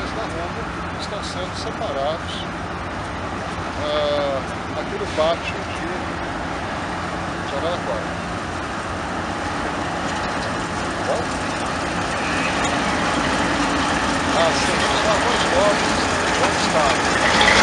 moradores da rua estão sendo separados aqui no pátio de Araraquara. Bom? Sim, os vagões novos vão estar